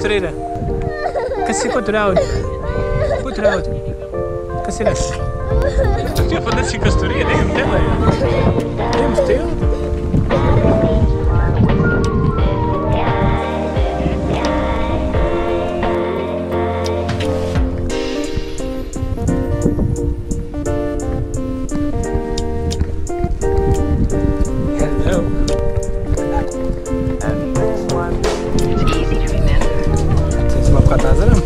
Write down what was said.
costureira. Kasi cultural. Cultural. Kasi nas. Tu tinha foda-se costureira, nem me tela. Nem me tela. It's easy to remember. Vocês vão ficar atrás, não?